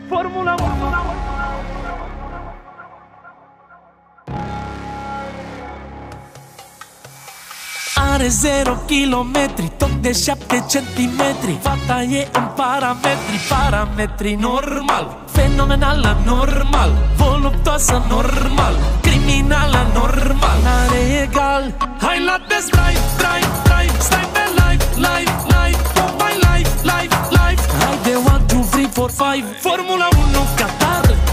Formula 1. Are 0 kilometri, tot de 7 centimetri. Fata e în parametri normal. Fenomenală, normal. Voluptoasă, normal. Criminală, normal. N-are egal. Hai la test drive. Stai pe live. Oh my life. Hai de 1, 2, 3, 4, 5. Formula 1 Qatar.